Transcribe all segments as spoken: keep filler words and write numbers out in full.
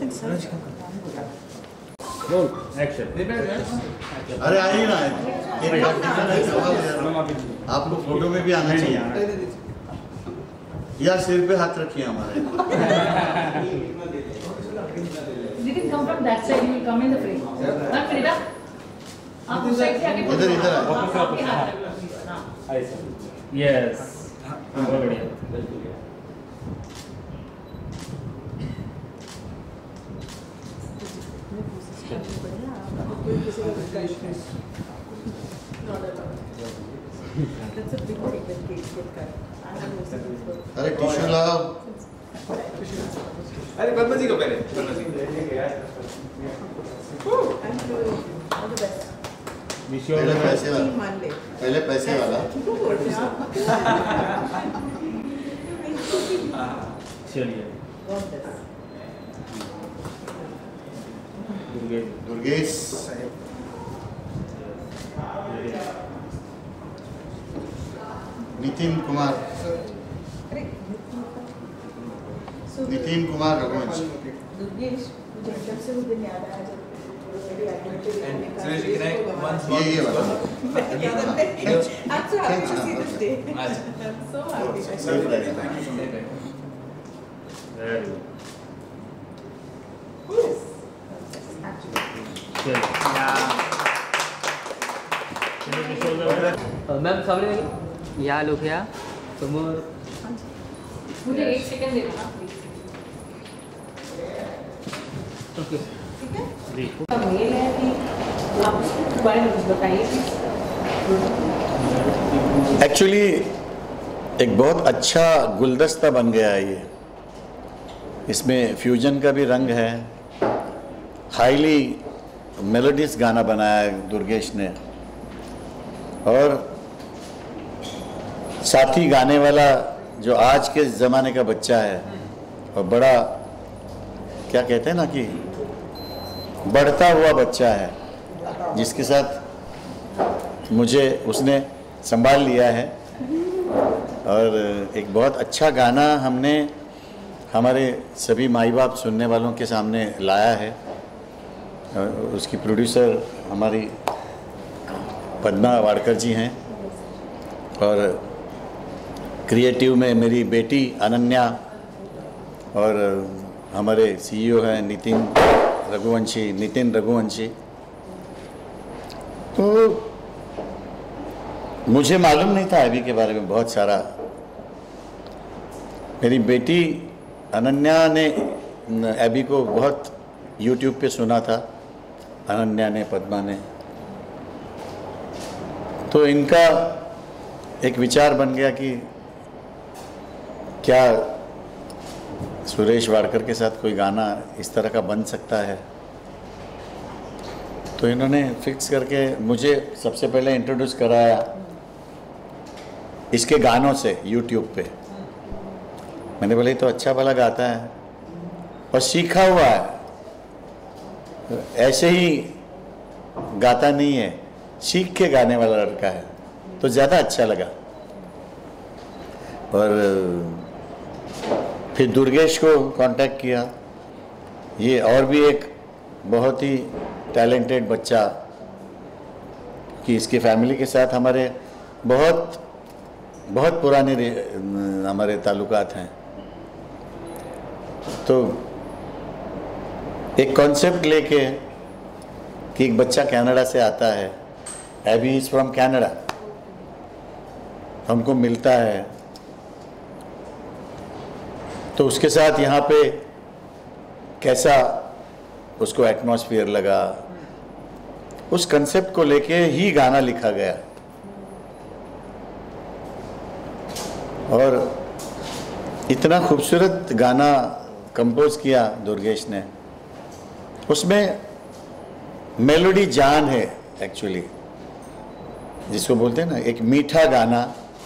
अरे आइए ना, आपको फोटो में भी आना चाहिए। या सिर पे हाथ रखिए हमारे। Didn't come from that side. You will come in the frame. Not Frida. आप उस साइड से आगे इधर इधर आपके हाथ रखो। Yes. बहुत बढ़िया। अरे टिश्यू लगाओ। अरे पद्मा जी को पहले पद्मा जी पहले पैसे वाला पहले पैसे वाला चलिए दुर्गेश नितिन कुमार नितिन कुमार रघुवंशी ये ये वाला मैम सामने या लोहिया समोर मुझे एक सेकंड दे देना ओके मेल है कि आप उसके बारे में कुछ बताइए। एक्चुअली एक बहुत अच्छा गुलदस्ता बन गया है ये। इसमें फ्यूजन का भी रंग है, हाईली मेलोडियस गाना बनाया है दुर्गेश ने, और साथ ही गाने वाला जो आज के ज़माने का बच्चा है और बड़ा क्या कहते हैं ना कि बढ़ता हुआ बच्चा है, जिसके साथ मुझे उसने संभाल लिया है। और एक बहुत अच्छा गाना हमने हमारे सभी माई बाप सुनने वालों के सामने लाया है। उसकी प्रोड्यूसर हमारी पद्मा वाडकर जी हैं, और क्रिएटिव में मेरी बेटी अनन्या, और हमारे सीईओ हैं नितिन रघुवंशी नितिन रघुवंशी। तो मुझे मालूम नहीं था एबी के बारे में बहुत सारा। मेरी बेटी अनन्या ने एबी को बहुत यूट्यूब पे सुना था, अनन्या ने, पद्मा ने। तो इनका एक विचार बन गया कि क्या सुरेश वाडकर के साथ कोई गाना इस तरह का बन सकता है। तो इन्होंने फिक्स करके मुझे सबसे पहले इंट्रोड्यूस कराया इसके गानों से यूट्यूब पे। मैंने बोले तो अच्छा भला गाता है और सीखा हुआ है, ऐसे ही गाता नहीं है, सीख के गाने वाला लड़का है, तो ज़्यादा अच्छा लगा। और फिर दुर्गेश को कांटेक्ट किया। ये और भी एक बहुत ही टैलेंटेड बच्चा, कि इसकी फैमिली के साथ हमारे बहुत बहुत पुराने हमारे ताल्लुकात हैं। तो एक कॉन्सेप्ट लेके कि एक बच्चा कनाडा से आता है, एबी इज़ फ्रॉम कनाडा, हमको मिलता है, तो उसके साथ यहाँ पे कैसा उसको एटमॉस्फेयर लगा, उस कंसेप्ट को लेके ही गाना लिखा गया। और इतना खूबसूरत गाना कंपोज किया दुर्गेश ने। उसमें मेलोडी जान है एक्चुअली, जिसको बोलते हैं ना, एक मीठा गाना,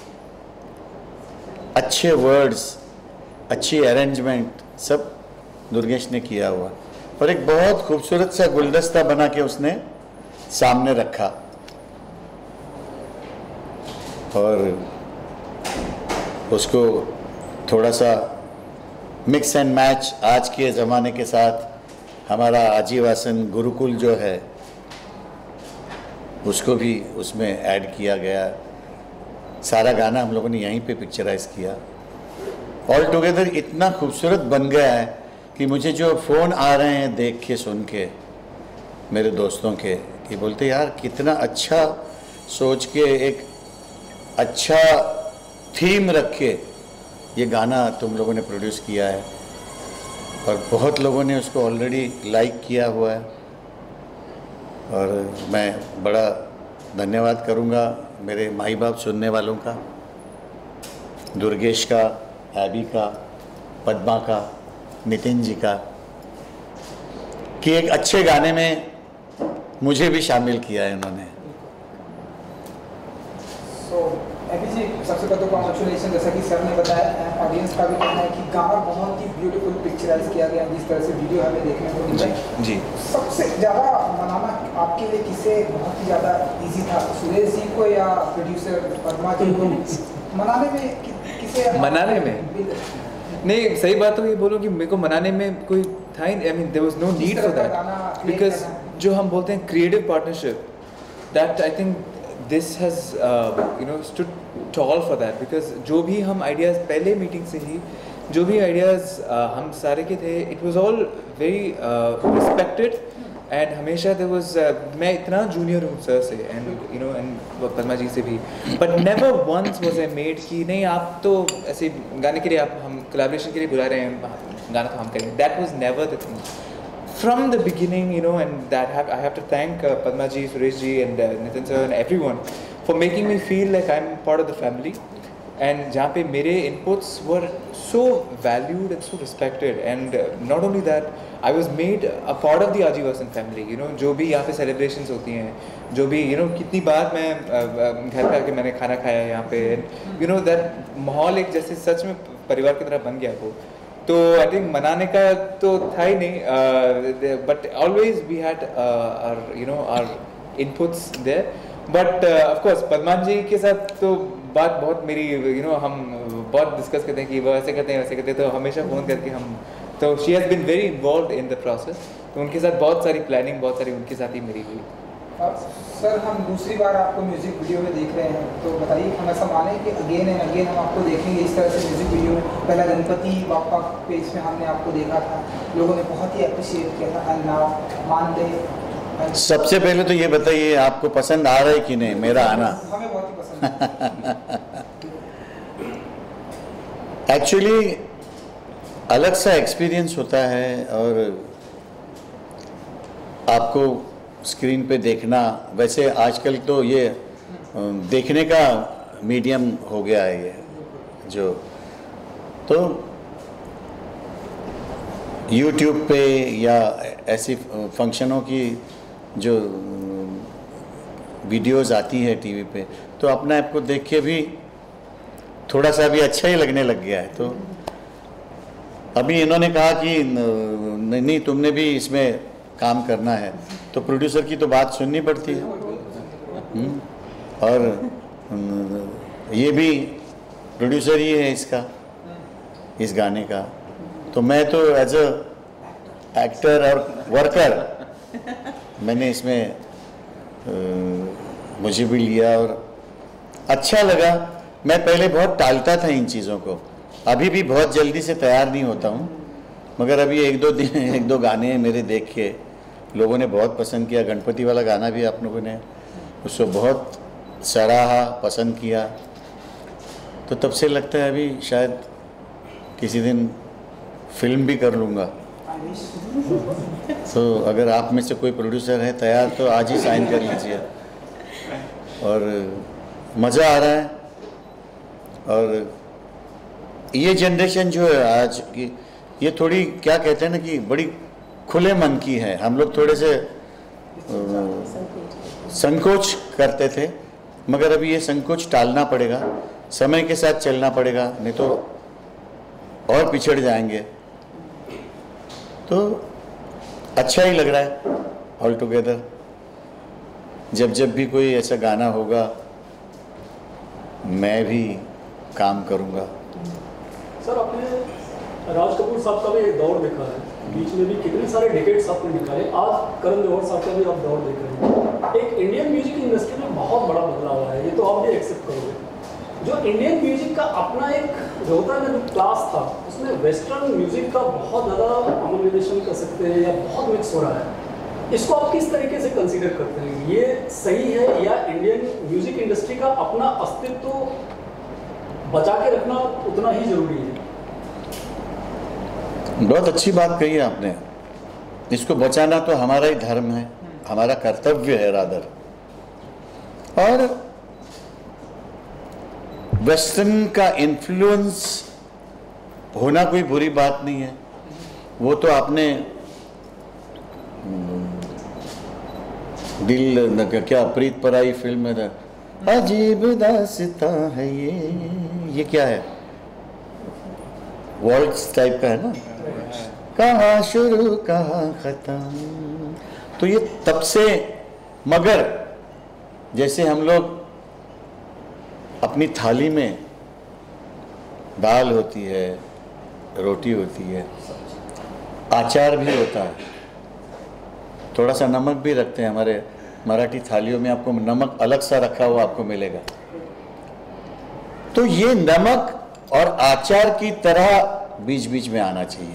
अच्छे वर्ड्स, अच्छी अरेंजमेंट, सब दुर्गेश ने किया हुआ। और एक बहुत खूबसूरत सा गुलदस्ता बना के उसने सामने रखा। और उसको थोड़ा सा मिक्स एंड मैच आज के ज़माने के साथ हमारा आजीवासन गुरुकुल जो है उसको भी उसमें ऐड किया गया। सारा गाना हम लोगों ने यहीं पे पिक्चराइज किया। ऑल टुगेदर इतना खूबसूरत बन गया है कि मुझे जो फ़ोन आ रहे हैं देख के सुन के मेरे दोस्तों के, कि बोलते यार कितना अच्छा सोच के एक अच्छा थीम रख के ये गाना तुम लोगों ने प्रोड्यूस किया है, और बहुत लोगों ने उसको ऑलरेडी लाइक किया हुआ है। और मैं बड़ा धन्यवाद करूँगा मेरे माई बाप सुनने वालों का, दुर्गेश का, एबी का, पद्मा का, नितिन जी का, कि एक अच्छे गाने में मुझे भी शामिल किया है इन्होंने। So, एबी जी, सबसे पहले तो कॉन्ग्रेचुलेशन, जैसा कि सर ने बताया, ऑडियंस का भी कहना है कि गाना बहुत ही ब्यूटीफुल पिक्चराइज किया गया, जिस तरह से वीडियो हमें देखने को मिला है। जी, सबसे ज़्यादा मनाना आपके लिए किसे बहुत ही ज़्यादा इजी था, सुरेश जी को या प्रोड्यूसर पद्मा जी को? मनाने में कि, किसे मनाने में नहीं, सही बात तो ये बोलो कि मेरे को मनाने में कोई था ही, I mean there was no need for that, because जो हम बोलते हैं creative partnership, that I think this has you know stood tall for that, because जो भी हम आइडियाज़ पहले मीटिंग से ही जो भी आइडियाज़ uh, हम सारे के थे, it was all very respected and हमेशा देयर वाज, मैं इतना जूनियर हूँ सर से and you know and Padma ji से भी, but never once was I made कि नहीं आप तो ऐसे गाने के लिए आप हम कोलैबोरेशन के लिए बुला रहे हैं, गाना तो हम करेंगे। That was never the thing from the beginning, you know, and that have, I have to thank uh, Padma ji, Suresh ji and uh, Nitin sir and everyone for making me feel like I'm part of the family, and जहाँ पे मेरे inputs were so valued and so respected, and uh, not only that, I was made a part of the Ajivasan family, you know, जो भी यहाँ पे celebrations होती हैं, जो भी you know कितनी बार मैं घर पे आके मैंने खाना खाया यहाँ पे, you know that माहौल एक जैसे सच में परिवार की तरह बन गया वो। तो आई थिंक मनाने का तो था ही नहीं, but always we had our you know our inputs there, but of course Padma ji के साथ तो बात बहुत मेरी यू नो हम बहुत डिस्कस करते हैं कि वो ऐसे करते हैं वैसे करते हैं, तो हमेशा फ़ोन करके हम, तो she has been very involve in the process, तो उनके साथ बहुत सारी प्लानिंग बहुत सारी उनके साथ ही मेरी हुई। सर हम दूसरी बार आपको म्यूजिक वीडियो में देख रहे हैं, तो बताइए हम ऐसा माने कि अगेन एंड अगेन हम आपको देखेंगे इस तरह से म्यूजिक वीडियो में? पहला गणपति बापा पेज में हमने आपको देखा था, लोगों ने बहुत ही अप्रिशिएट किया था, एंड नाउ मान दे। सबसे पहले तो ये बताइए आपको पसंद आ रहा है कि नहीं मेरा आना? हमें बहुत ही पसंद है। एक्चुअली अलग सा एक्सपीरियंस होता है, और आपको स्क्रीन पे देखना, वैसे आजकल तो ये देखने का मीडियम हो गया है ये जो, तो यूट्यूब पे या ऐसी फंक्शनों की जो वीडियोस आती है टीवी पे, तो अपने आप को देख के भी थोड़ा सा भी अच्छा ही लगने लग गया है। तो अभी इन्होंने कहा कि नहीं, नहीं तुमने भी इसमें काम करना है, तो प्रोड्यूसर की तो बात सुननी पड़ती है। हुँ? और ये भी प्रोड्यूसर ही है इसका, इस गाने का, तो मैं तो एज अ एक्टर और वर्कर मैंने इसमें आ, मुझे भी लिया और अच्छा लगा। मैं पहले बहुत टालता था इन चीज़ों को, अभी भी बहुत जल्दी से तैयार नहीं होता हूँ, मगर अभी एक दो दिन एक दो गाने मेरे देख के लोगों ने बहुत पसंद किया। गणपति वाला गाना भी आप लोगों ने उसको बहुत सराहा, पसंद किया, तो तब से लगता है अभी शायद किसी दिन फिल्म भी कर लूँगा। तो अगर आप में से कोई प्रोड्यूसर है तैयार तो आज ही साइन कर लीजिए। और मज़ा आ रहा है, और ये जनरेशन जो है आज की, ये थोड़ी क्या कहते हैं ना कि बड़ी खुले मन की है। हम लोग थोड़े से संकोच करते थे, मगर अभी ये संकोच टालना पड़ेगा, समय के साथ चलना पड़ेगा, नहीं तो और पिछड़ जाएंगे। तो अच्छा ही लग रहा है ऑल टुगेदर। जब जब भी कोई ऐसा गाना होगा मैं भी काम करूँगा। सर आपने राज कपूर साहब का भी एक दौर देखा है, बीच में भी कितने सारे डिकेट्स आपने निकाले, आज करण जौहर साहब का भी आप दौर देख रहे हैं। एक इंडियन म्यूजिक इंडस्ट्री में बहुत बड़ा बदलाव आया है, ये तो आप भी एक्सेप्ट करोगे। जो इंडियन म्यूजिक का अपना एक जो होता है ना, जो क्लास था, उसमें वेस्टर्न म्यूजिक का बहुत ज़्यादा अमोलिनेशन कर सकते हैं या बहुत मिक्स हो रहा है। इसको आप किस तरीके से कंसीडर करते हैं, ये सही है या इंडियन म्यूजिक इंडस्ट्री का अपना अस्तित्व बचा के रखना उतना ही जरूरी है? बहुत अच्छी बात कही है आपने। इसको बचाना तो हमारा ही धर्म है, हमारा कर्तव्य है रादर। और वेस्टर्न का इन्फ्लुएंस होना कोई बुरी बात नहीं है। वो तो आपने दिल क्या प्रीत पराई फिल्म में था, अजीब दास्तां है ये ये क्या है, वॉल्ट्स टाइप का है ना, कहाँ शुरू कहाँ खत्म। तो ये तब से, मगर जैसे हम लोग अपनी थाली में दाल होती है, रोटी होती है, अचार भी होता है, थोड़ा सा नमक भी रखते हैं। हमारे मराठी थालियों में आपको नमक अलग सा रखा हुआ आपको मिलेगा। तो ये नमक और अचार की तरह बीच बीच में आना चाहिए,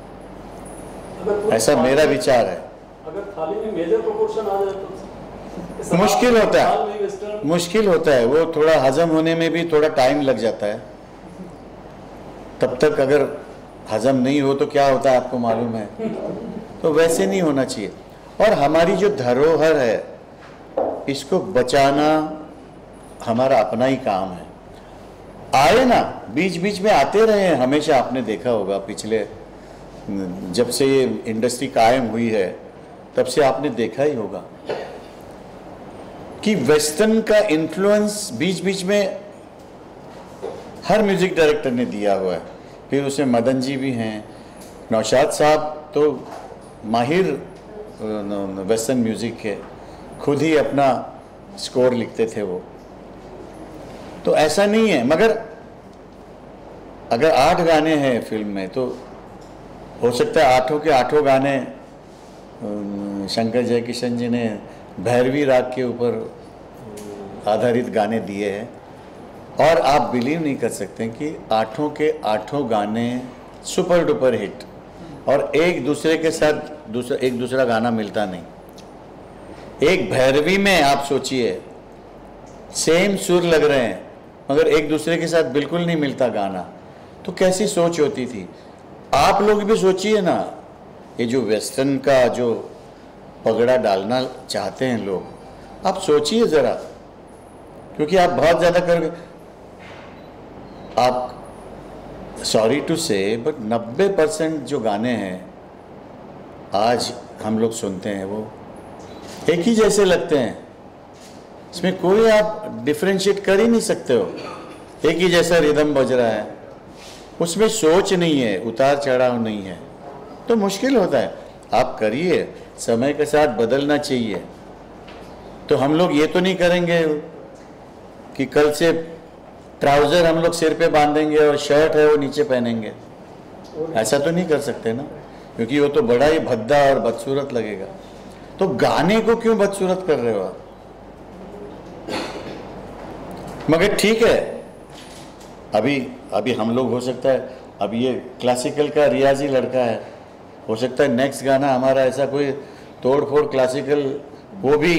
ऐसा मेरा विचार है। अगर थाली में मेजर प्रोपोर्शन आ जाए तो मुश्किल होता है, मुश्किल होता है, वो थोड़ा हजम होने में भी थोड़ा टाइम लग जाता है। तब तक अगर हजम नहीं हो तो क्या होता है आपको मालूम है। तो वैसे नहीं होना चाहिए। और हमारी जो धरोहर है इसको बचाना हमारा अपना ही काम है। आए ना, बीच बीच में आते रहे हैं हमेशा। आपने देखा होगा पिछले, जब से ये इंडस्ट्री कायम हुई है तब से आपने देखा ही होगा कि वेस्टर्न का इन्फ्लुएंस बीच बीच में हर म्यूजिक डायरेक्टर ने दिया हुआ है। फिर उसमें मदन जी भी हैं, नौशाद साहब तो माहिर वेस्टर्न म्यूजिक के, खुद ही अपना स्कोर लिखते थे वो। तो ऐसा नहीं है, मगर अगर आठ गाने हैं फिल्म में तो हो सकता है आठों के आठों गाने शंकर जयकिशन जी ने भैरवी राग के ऊपर आधारित गाने दिए हैं। और आप बिलीव नहीं कर सकते कि आठों के आठों गाने सुपर डुपर हिट, और एक दूसरे के साथ दूसरा एक दूसरा गाना मिलता नहीं। एक भैरवी में आप सोचिए सेम सुर लग रहे हैं मगर एक दूसरे के साथ बिल्कुल नहीं मिलता गाना। तो कैसी सोच होती थी। आप लोग भी सोचिए ना, ये जो वेस्टर्न का जो पगड़ा डालना चाहते हैं लोग, आप सोचिए ज़रा, क्योंकि आप बहुत ज़्यादा कर आप सॉरी टू से बट नब्बे परसेंट जो गाने हैं आज हम लोग सुनते हैं वो एक ही जैसे लगते हैं। इसमें कोई आप डिफ्रेंशिएट कर ही नहीं सकते हो। एक ही जैसा रिदम बज रहा है, उसमें सोच नहीं है, उतार चढ़ाव नहीं है, तो मुश्किल होता है। आप करिए, समय के साथ बदलना चाहिए। तो हम लोग ये तो नहीं करेंगे कि कल से ट्राउज़र हम लोग सिर पे बांधेंगे और शर्ट है वो नीचे पहनेंगे, ऐसा तो नहीं कर सकते ना, क्योंकि वो तो बड़ा ही भद्दा और बदसूरत लगेगा। तो गाने को क्यों बदसूरत कर रहे हो आप? मगर ठीक है, अभी अभी हम लोग हो सकता है, अभी ये क्लासिकल का रियाजी लड़का है, हो सकता है नेक्स्ट गाना हमारा ऐसा कोई तोड़ फोड़ क्लासिकल, वो भी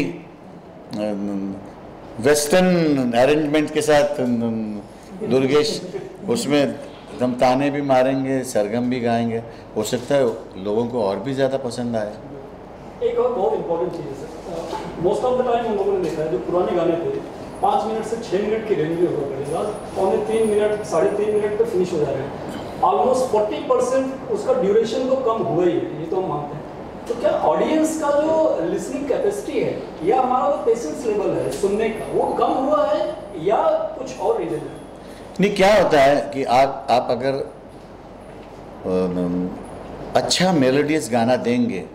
वेस्टर्न अरेंजमेंट के साथ दुर्गेश, उसमें हम ताने भी मारेंगे, सरगम भी गाएंगे, हो सकता है लोगों को और भी ज़्यादा पसंद आए। एक और बहुत इंपॉर्टेंट चीज़ है sir, most of the time हम लोगों ने देखा है जो पुराने गाने थे पाँच मिनट से छः मिनट की रेंज में हुआ करेगा, पौने तीन मिनट साढ़े तीन मिनट पे फिनिश हो जा रहे हैं। ऑलमोस्ट फोर्टी परसेंट उसका ड्यूरेशन तो कम हुआ ही है, ये तो हम मानते हैं। तो क्या ऑडियंस का जो लिसनिंग कैपेसिटी है या हमारा वो पेशेंस लेवल है सुनने का, वो कम हुआ है या कुछ और रीजन है? नहीं, क्या होता है कि आप आप अगर अच्छा मेलोडियस गाना देंगे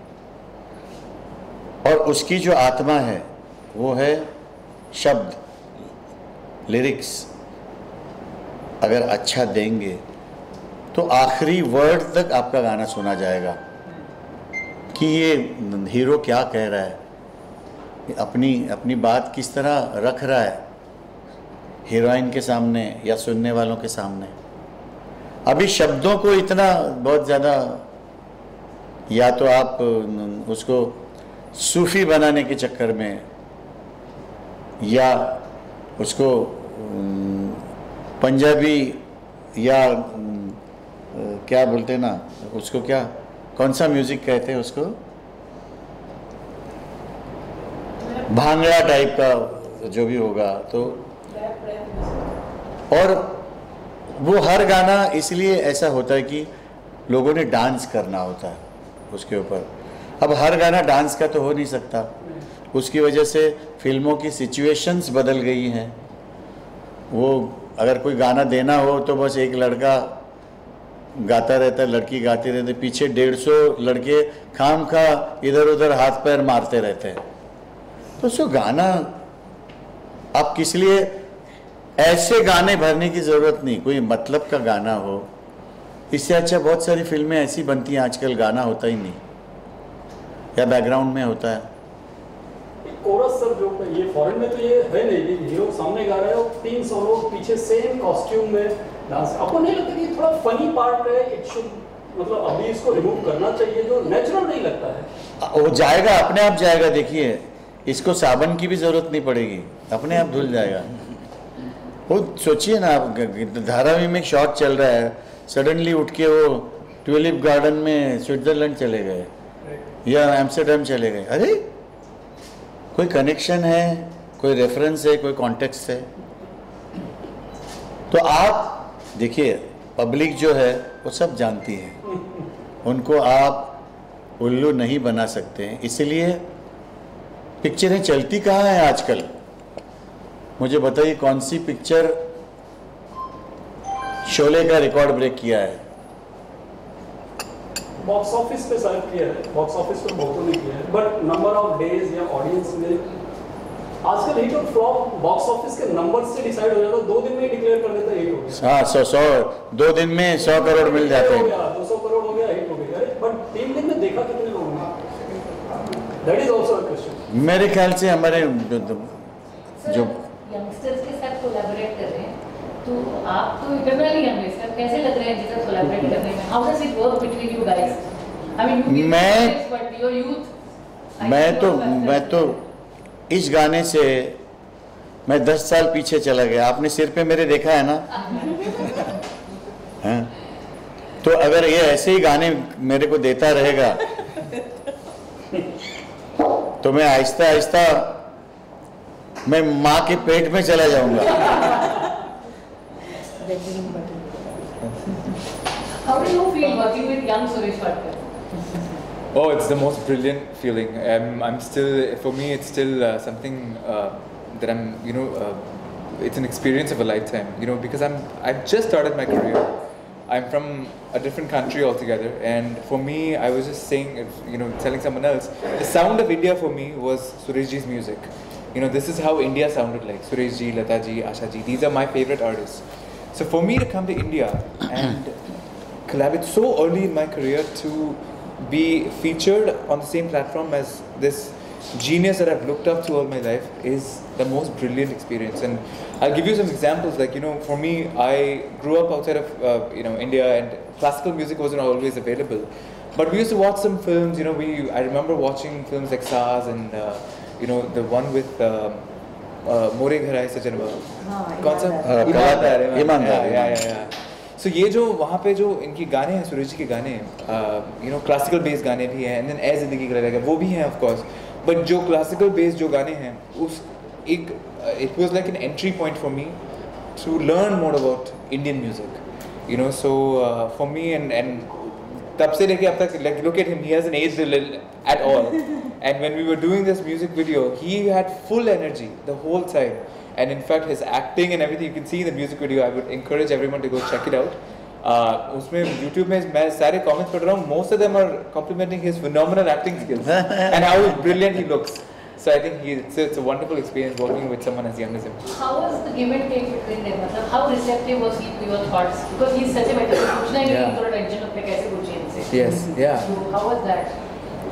और उसकी जो आत्मा है वो है शब्द, लिरिक्स, अगर अच्छा देंगे तो आखिरी वर्ड तक आपका गाना सुना जाएगा। कि ये हीरो क्या कह रहा है, अपनी अपनी बात किस तरह रख रहा है हीरोइन के सामने या सुनने वालों के सामने। अभी शब्दों को इतना बहुत ज़्यादा, या तो आप उसको सूफी बनाने के चक्कर में, या उसको पंजाबी या क्या बोलते हैं ना उसको, क्या कौन सा म्यूजिक कहते हैं उसको, भांगड़ा टाइप का जो भी होगा, तो और वो हर गाना इसलिए ऐसा होता है कि लोगों ने डांस करना होता है उसके ऊपर। अब हर गाना डांस का तो हो नहीं सकता, उसकी वजह से फिल्मों की सिचुएशंस बदल गई हैं। वो अगर कोई गाना देना हो तो बस एक लड़का गाता रहता है, लड़की गाती रहती है, पीछे डेढ़ सौ लड़के खाम खा इधर उधर हाथ पैर मारते रहते हैं। तो उसको गाना आप किस लिए, ऐसे गाने भरने की ज़रूरत नहीं, कोई मतलब का गाना हो। इससे अच्छा बहुत सारी फिल्में ऐसी बनती हैं आजकल, गाना होता ही नहीं या बैकग्राउंड में होता है। कोरस सर जो ये फॉरेन में तो ये है नहीं, हीरो सामने गा रहा है और तीन सौ लोग पीछे सेम कॉस्ट्यूम में डांस। आपको नहीं लगता कि थोड़ा फनी पार्ट है, इट शुड, मतलब अभी इसको रिमूव करना चाहिए, जो नेचुरल नहीं लगता है। वो जाएगा, अपने आप जाएगा। देखिए, इसको साबन की भी जरूरत नहीं पड़ेगी, अपने आप धुल जाएगा। वो सोचिए ना, आप धारावी में शॉट चल रहा है, सडनली उठ के वो ट्यूलिप गार्डन में स्विट्जरलैंड चले गए या एम्स्टर्डम चले गए। अरे कोई कनेक्शन है, कोई रेफरेंस है, कोई कॉन्टेक्स्ट है। तो आप देखिए, पब्लिक जो है वो सब जानती है, उनको आप उल्लू नहीं बना सकते। इसलिए पिक्चरें चलती कहाँ हैं आजकल? मुझे बताइए कौन सी पिक्चर शोले का रिकॉर्ड ब्रेक किया है? बॉक्स ऑफिस पे शायद किया है, बॉक्स ऑफिस पे बहुतों ने किया है, बट नंबर ऑफ डेज या ऑडियंस में आजकल हिट और फ्लॉप बॉक्स ऑफिस के नंबर से डिसाइड हो जाता है। दो दिन में डिक्लेयर कर देता है हिट हो गया। हाँ, सौ सौ दो दिन में सौ करोड़ मिल जाते हैं। दो सौ करोड़ हो गया, हिट हो गया। बट तीन दिन में देखा कितने लोगों ने? That is also a question. मेरे ख्याल से हमारे जो, जो यंगस्टर्स के साथ कोलैबोरेट कर रहे हैं, तो आप तो इटरनली यंगस्टर, कैसे लग रहे हैं जितना कोलैबोरेट करने में? How does it work between you guys? I mean you मैं- बट योर यूथ। मैं तो मैं तो इस गाने से मैं दस साल पीछे चला गया। आपने सिर पे मेरे देखा है ना? हाँ? तो अगर ये ऐसे ही गाने मेरे को देता रहेगा तो मैं आहिस्ता आहिस्ता मैं माँ के पेट में चला जाऊंगा। How do you feel working with young Suresh Watkar? Oh, it's the most brilliant feeling. Um, I'm still, for me, it's still uh, something uh, that I'm, you know, uh, it's an experience of a lifetime. You know, because I'm, I've just started my career. I'm from a different country altogether, and for me, I was just saying, you know, telling someone else, the sound of India for me was Suresh ji's music. You know, this is how India sounded like. Suresh ji, Lata ji, Asha ji, these are my favorite artists. So for me to come to India and collaborate so early in my career, to be featured on the same platform as this genius that I've looked up to all my life, is the most brilliant experience. And I'll give you some examples. Like, you know, for me, I grew up outside of uh, you know, India, and classical music wasn't always available. But we used to watch some films. You know, we I remember watching films like Saaz and uh, you know, the one with uh, uh, More Ghar Aaye Sajanwa. कौन सा? ईमानदार। ईमानदार। या या या सो ये जो वहाँ पे जो इनके गाने हैं, सुरेश जी के गाने, यू नो, क्लासिकल बेस गाने भी हैं, एंड देन ए जिंदगी का रहेगा वो भी हैं ऑफ कोर्स, बट जो क्लासिकल बेस जो गाने हैं, उस एक it was like an entry point for me to learn more about Indian music, you know. So for me and and तब से लेके अब तक, like, look at him, he hasn't aged a little at all. And when we were doing this music video, he had full energy the whole time. And in fact, his acting and everything, you can see in the music video. I would encourage everyone to go check it out. Uh, उसमें YouTube में मैं सारे comments पढ़ रहा हूँ. Most of them are complimenting his phenomenal acting skills and how brilliant he looks. So I think he, it's, it's a wonderful experience working with someone as young as him. How was the give and take between them? मतलब how receptive was he to your thoughts? Because he's such a better. पूछना ही नहीं, थोड़ा tension लगता है कैसे पूछे इनसे. Yes, yeah. So how was that?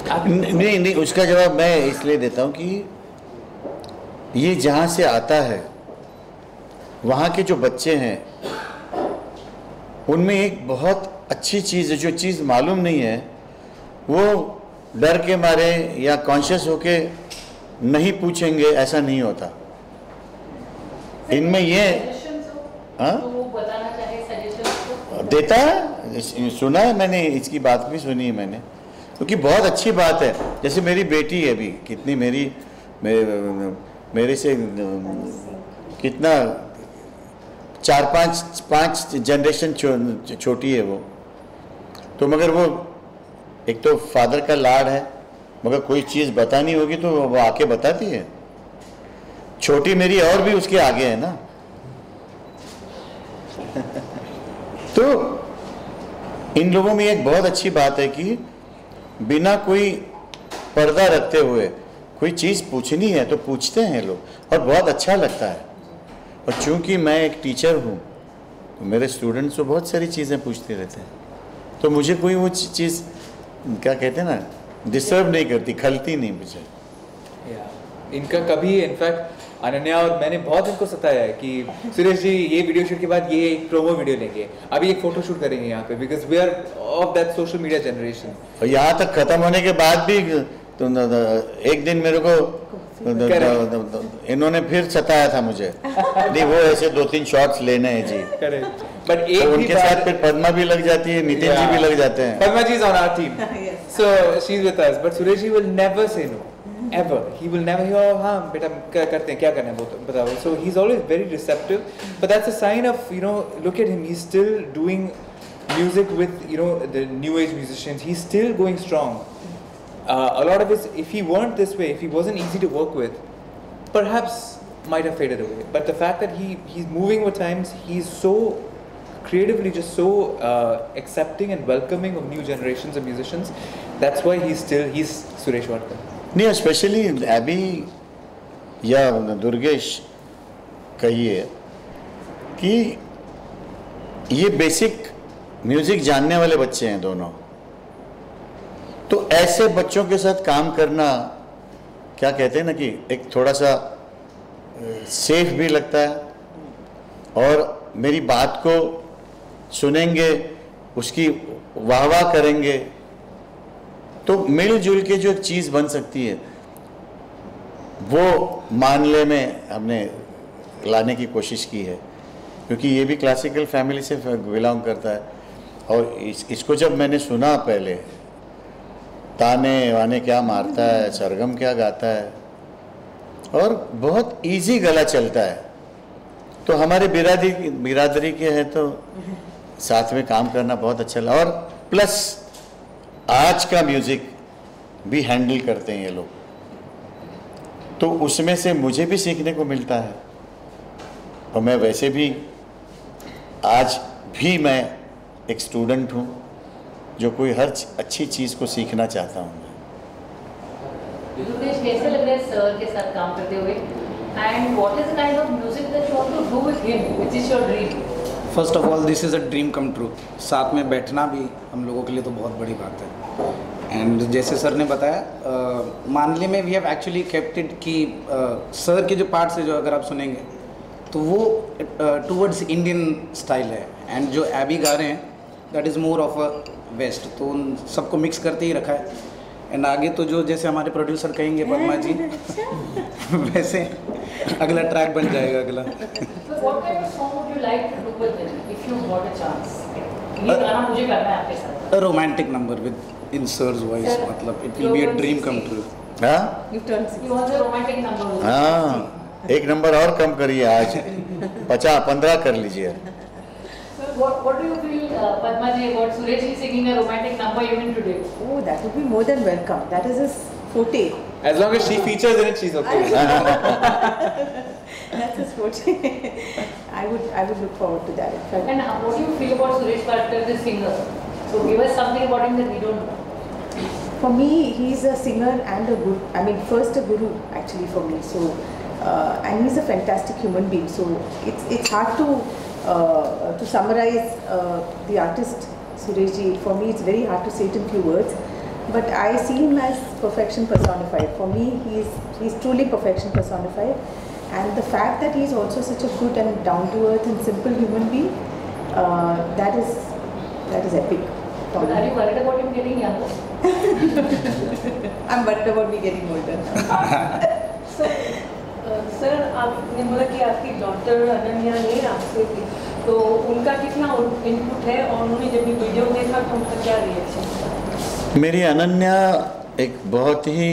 नहीं नहीं, उसका जवाब मैं इसलिए देता हूँ कि ये जहाँ से आता है, वहाँ के जो बच्चे हैं उनमें एक बहुत अच्छी चीज़ है, जो चीज़ मालूम नहीं है वो डर के मारे या कॉन्शियस होके नहीं पूछेंगे, ऐसा नहीं होता। इनमें ये हाँ तो वो बताना चाहे सजेशन देता है, सुना है मैंने, इसकी बात भी सुनी है मैंने, क्योंकि बहुत अच्छी बात है। जैसे मेरी बेटी है अभी, कितनी मेरी मेरे, मेरे से कितना चार पांच पांच जनरेशन छो, छोटी है वो, तो मगर वो एक तो फादर का लाड है, मगर कोई चीज़ बतानी होगी तो वो आके बताती है। छोटी मेरी और भी उसके आगे है ना। तो इन लोगों में एक बहुत अच्छी बात है कि बिना कोई पर्दा रखते हुए कोई चीज़ पूछनी है तो पूछते हैं लोग, और बहुत अच्छा लगता है। और चूंकि मैं एक टीचर हूँ तो मेरे स्टूडेंट्स को बहुत सारी चीज़ें पूछते रहते हैं, तो मुझे कोई वो चीज़ क्या कहते हैं ना, डिस्टर्ब नहीं करती, खलती नहीं मुझे। इनका कभी इनफैक्ट अनन्या और मैंने बहुत इनको सताया है कि सुरेश जी ये वीडियो शूट के बाद ये एक प्रोमो वीडियो लेंगे, अभी एक फोटो शूट करेंगे यहाँ पे, because we are of that social media generation. और यहाँ तक खत्म होने के बाद भी तो न, न, एक दिन मेरे को न, न, न, न, इन्होंने फिर सताया था मुझे, नहीं वो ऐसे दो तीन शॉट्स लेने हैं जी। बट एक तो उनके साथ फिर पद्मा भी लग जाती है, नितिन जी भी लग जाते हैं। Padma ji is on our team, so she is with us, but Suresh ji will never say no, ever. He will never hear, हाँ बेटा करते हैं क्या करना है बताओ. So he's always very receptive, but that's a sign of, you know, look at him, he's still doing music with, you know, the new age musicians. He's still going strong. Uh, a lot of his, if he weren't this way, if he wasn't easy to work with, perhaps might have faded away. But the fact that he he's moving with times, he's so creatively just so uh, accepting and welcoming of new generations of musicians. That's why he's still he's Suresh Wadkar. नहीं, specially अभी या दुर्गेश कहिए कि ये basic music जानने वाले बच्चे हैं दोनों, तो ऐसे बच्चों के साथ काम करना क्या कहते हैं ना कि एक थोड़ा सा सेफ भी लगता है, और मेरी बात को सुनेंगे, उसकी वाह वाह करेंगे, तो मिलजुल के जो एक चीज़ बन सकती है वो मानले में हमने लाने की कोशिश की है, क्योंकि ये भी क्लासिकल फैमिली से बिलोंग करता है। और इस इसको जब मैंने सुना पहले, ताने वाने क्या मारता है, सरगम क्या गाता है, और बहुत इजी गला चलता है, तो हमारे बिरादरी बिरादरी के हैं तो साथ में काम करना बहुत अच्छा लगा। और प्लस आज का म्यूज़िक भी हैंडल करते हैं ये लोग, तो उसमें से मुझे भी सीखने को मिलता है। और मैं वैसे भी आज भी मैं एक स्टूडेंट हूँ जो कोई हर अच्छी चीज़ को सीखना चाहता हूँ। दुर्गेश, कैसे लग रहा है सर के साथ काम करते हुए, and what is the kind of music that you want to do with him, which is your dream? First of all this is a dream come true. साथ में बैठना भी हम लोगों के लिए तो बहुत बड़ी बात है। एंड जैसे सर ने बताया, uh, मानले में we have actually kept it कि सर uh, के जो पार्ट्स है जो अगर आप सुनेंगे तो वो टूवर्ड्स इंडियन स्टाइल है, एंड जो एबी गा रहे हैं that is more of a west, तो उन सबको मिक्स करते ही रखा है। एंड आगे तो जो जैसे हमारे प्रोड्यूसर कहेंगे पद्मा जी वैसे अगला ट्रैक बन जाएगा अगला। So what kind of song would you like to do with him if you got a chance? ये गाना मुझे करना है आपके साथ। A romantic number with in sir's voice, Sir, मतलब it will be a dream come true. हाँ You want a romantic number? हाँ, एक नंबर और कम करिए, आज पचास पंद्रह कर लीजिए। So what what do you feel, uh, Padma ji, about Suresh ji singing a romantic number even today? Oh, that would be more than welcome. That is his forte. As long as she features in it, she's okay. That's his forte. I would I would look forward to that. In fact, And uh, what do you feel about Suresh Wadkar, the singer? So give us something about him that we don't know. for me, he's a singer and a guru. I mean, first a guru actually for me. So, uh, and he's a fantastic human being. So it's it's hard to uh, to summarize uh, the artist Suresh ji. For me, it's very hard to say it in few words. but I see him as perfection personified. For me, he's he's truly perfection personified, and the fact that he's also such a good and down-to-earth and simple human being, uh, that is that is epic. for But me. are you worried about him getting younger? I'm worried about me getting older. Sir आपने बोला कि आपकी daughter Ananya ने आपसे थी, तो उनका कितना इनपुट है और उन्होंने जब ये वीडियो देखा तो उनका क्या रिएक्शन था? मेरी अनन्या एक बहुत ही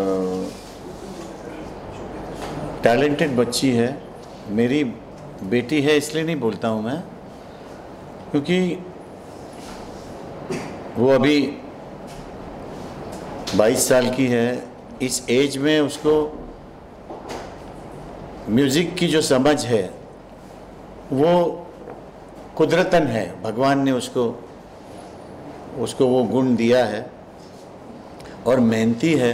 टैलेंटेड बच्ची है। मेरी बेटी है इसलिए नहीं बोलता हूँ मैं, क्योंकि वो अभी बाईस साल की है। इस एज में उसको म्यूज़िक की जो समझ है वो कुदरतन है, भगवान ने उसको उसको वो गुण दिया है और मेहनती है,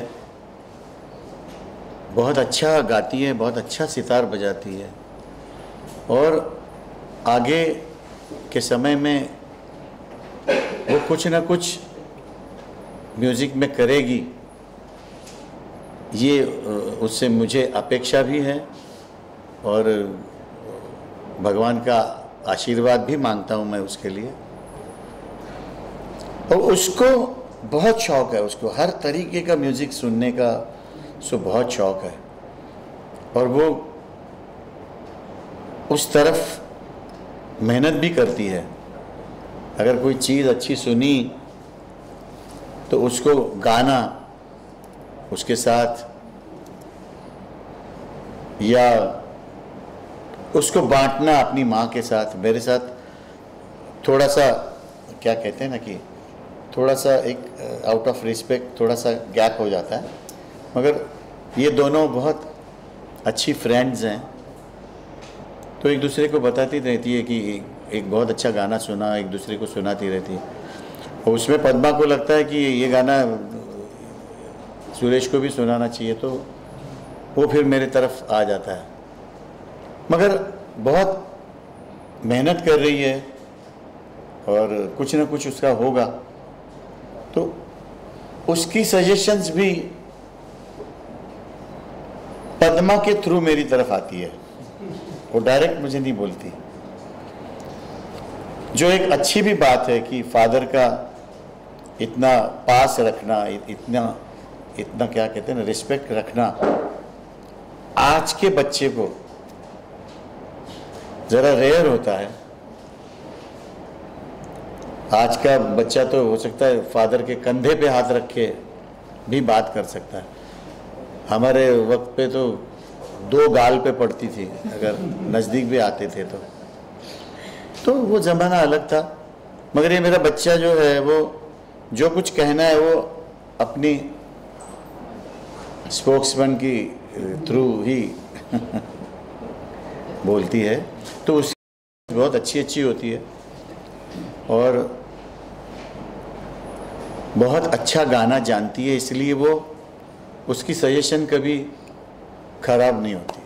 बहुत अच्छा गाती है, बहुत अच्छा सितार बजाती है और आगे के समय में वो कुछ ना कुछ म्यूज़िक में करेगी, ये उससे मुझे अपेक्षा भी है और भगवान का आशीर्वाद भी मांगता हूँ मैं उसके लिए। और उसको बहुत शौक़ है, उसको हर तरीके का म्यूज़िक सुनने का उसको बहुत शौक़ है और वो उस तरफ मेहनत भी करती है। अगर कोई चीज़ अच्छी सुनी तो उसको गाना, उसके साथ या उसको बांटना अपनी माँ के साथ, मेरे साथ थोड़ा सा क्या कहते हैं ना कि थोड़ा सा एक आउट ऑफ रिस्पेक्ट थोड़ा सा गैप हो जाता है, मगर ये दोनों बहुत अच्छी फ्रेंड्स हैं तो एक दूसरे को बताती रहती है कि एक बहुत अच्छा गाना सुना, एक दूसरे को सुनाती रहती है। और उसमें पद्मा को लगता है कि ये गाना सुरेश को भी सुनाना चाहिए, तो वो फिर मेरे तरफ आ जाता है। मगर बहुत मेहनत कर रही है और कुछ ना कुछ उसका होगा, तो उसकी सजेशंस भी पद्मा के थ्रू मेरी तरफ आती है, वो डायरेक्ट मुझे नहीं बोलती। जो एक अच्छी भी बात है कि फादर का इतना पास रखना, इतना इतना क्या कहते हैं ना, रिस्पेक्ट रखना आज के बच्चे को ज़रा रेयर होता है। आज का बच्चा तो हो सकता है फादर के कंधे पे हाथ रख के भी बात कर सकता है, हमारे वक्त पे तो दो गाल पे पड़ती थी अगर नज़दीक भी आते थे तो तो वो ज़माना अलग था। मगर ये मेरा बच्चा जो है वो जो कुछ कहना है वो अपनी स्पोक्समैन की थ्रू ही बोलती है, तो उसकी बहुत अच्छी अच्छी होती है और बहुत अच्छा गाना जानती है, इसलिए वो उसकी सजेशन कभी खराब नहीं होती।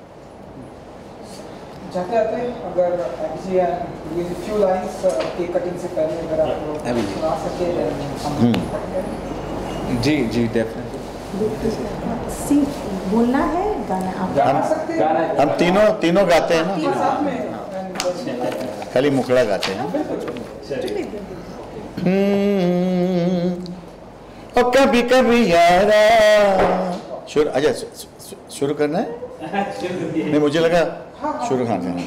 जाते जाते अगर अभी ये फ्यू लाइंस केक कटिंग से पहले अगर आप लोग सुना सके जी जी डेफिनेटली। सी बोलना है गाना आप गा सकते हैं, हम तीनों तीनों गाते हैं ना, साथ में खाली मुखड़ा गाते हैं। हम्म, और कभी कभी यारा शुरू, अच्छा शुरू करना है? नहीं, मुझे लगा शुरू करना है।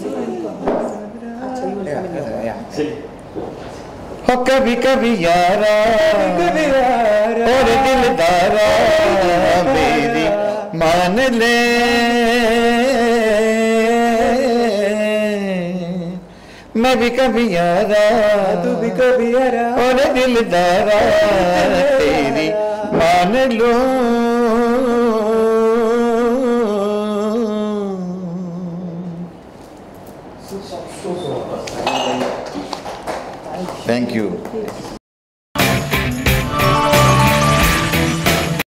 हो कभी कभी यारा और दिलदारा मेरी मान ले, मैं भी कभी यारा तू भी कभी यारा और दिलदारा तेरी मान लो। Thank you.